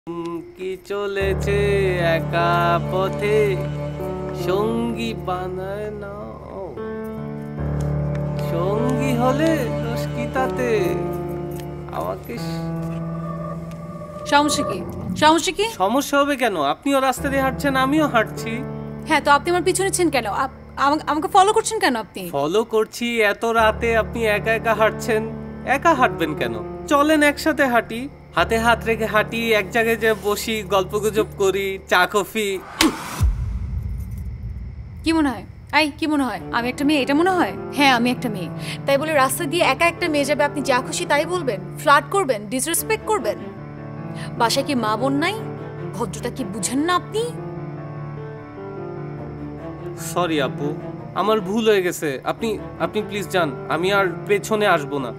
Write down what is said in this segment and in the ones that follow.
কি চলেছে একা পথে সঙ্গী বানায় না সঙ্গী হলে দোষ কি তাতে আমাকে সমস্যা কি সমস্যা হবে কেন? আপনিও রাস্তা দিয়ে হাঁটছেন, আমিও হাঁটছি। হ্যাঁ, তো আপনি আমার পিছনেছেন কেন? আমাকে ফলো করছেন কেন? আপনি ফলো করছি এত রাতে, আপনি একা একা হাঁটছেন। একা হাঁটবেন কেন? চলেন একসাথে হাঁটি, হাতে হাত রেখে হাঁটি, এক জায়গায় যে বসি, গল্পগুজব করি, চা কফি। কি মনে হয়? কি মনে হয় আমি একটা মেয়ে? এটা মনে হয়? হ্যাঁ, আমি একটা মেয়ে, তাই বলে রাস্তা দিয়ে একা একটা মেয়ে যাবে আপনি যা খুশি তাই বলবেন, ফ্লার্ট করবেন, ডিসরেসপেক্ট করবেন? বাসায় কি মা বোন নাই? ভদ্রতা কি বুঝেন না আপনি? সরি আপু, আমার ভুল হয়ে গেছে। আপনি প্লিজ যান, আমি আর পেছনে আসবো না।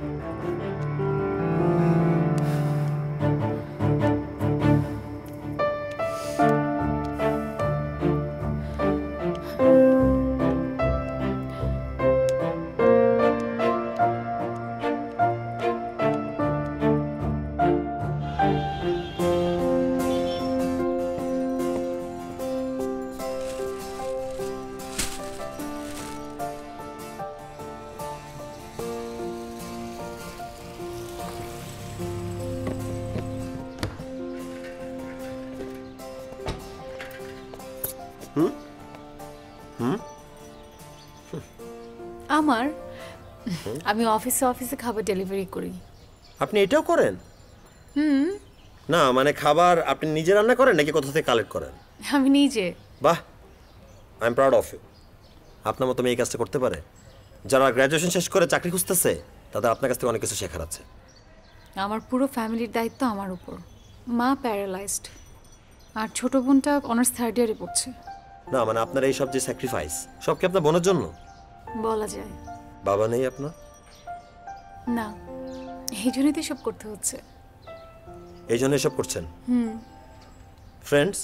আমি অফিসে খাবার ডেলিভারি করি। আপনি এটাও করেন? না মানে খাবার আপনি নিজে রান্না করেন নাকি কোথা থেকে কালেক্ট করেন? আমি নিজে। বাহ, I am proud of you. আপনার মতো মেয়ে এই কাজটা করতে পারে? যারা গ্র্যাজুয়েশন শেষ করে চাকরি খুঁজতেছে তাদের আপনার কাছ থেকে অনেক কিছু শেখার আছে। আমার পুরো ফ্যামিলির দায়িত্ব আমার উপর। মা প্যারালাইজড, আর ছোট বোনটা অনার্স থার্ড ইয়ারে পড়ছে। না মানে আপনার এই সব যে স্যাক্রিফাইস সব কি আপনার বোনের জন্য? বলা যায়। বাবা নেই আপনার? না, এই জন্যই তো সব করতে হচ্ছে। এই জন্য এসব করছেন? ফ্রেন্ডস?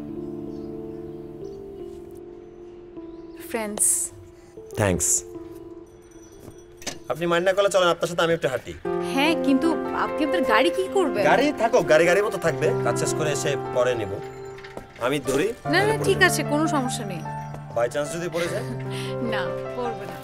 ফ্রেন্ডস। থ্যাঙ্কস। আপনি মাইন্ড না করলে চলেন আপনার সাথে আমি একটু হাঁটি। হ্যাঁ, কিন্তু আপনি আপনার গাড়ি কি করবেন? গাড়ি থাকুক, গাড়ি মতো থাকবে, কাজ শেষ করে এসে পরে নেব। আমি ধরি? না না, ঠিক আছে, কোনো সমস্যা নেই। বাই চান্স যদি পড়ে যায়? না, পড়বে না।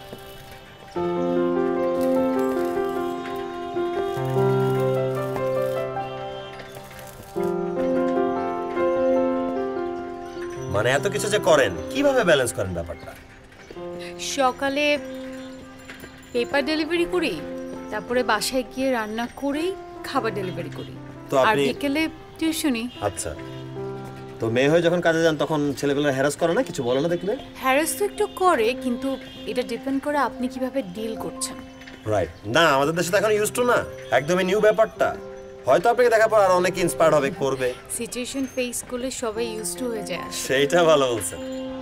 মানে এত কিছু যে করেন কিভাবে ব্যালেন্স করেন ব্যাপারটা? সকালে পেপার ডেলিভারি করি, তারপরে বাসায় গিয়ে রান্না করেই খাবার ডেলিভারি করি, তো আর আপনি বিকেলে টিউশনি। আচ্ছা, তো মেয়ে হয়ে যখন কাজে যান তখন ছেলেগুলো হ্যারাস করে না? কিছু বলে না দেখলে? হ্যারাস তো একটু করে, কিন্তু এটা ডিপেন্ড করে আপনি কিভাবে ডিল করছেন। রাইট। না আমাদের দেশে তো এখন ইউজ টু না, একদমই নিউ ব্যাপারটা। হয়তো আপনাকে দেখার পর আর অনেক ইন্সপায়ার্ড হবে, করবে। সিচুয়েশন ফেস করলে সবাই ইউজ টু হয়ে যায়। সেইটা ভালো বলছেন।